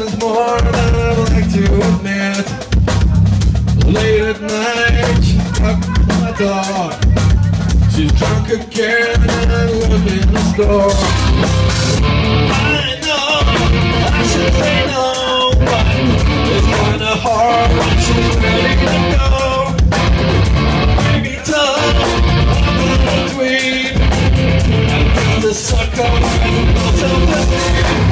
happens more than I'd like to admit. Late at night, she knocked on my door. She's drunk again and looking in the store. I know I should say no, but it's kinda hard when she's ready to go. Maybe tough, I'm in between, and there's a sucker with no self-esteem.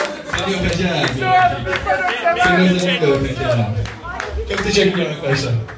Çok teşekkür ederim arkadaşlar.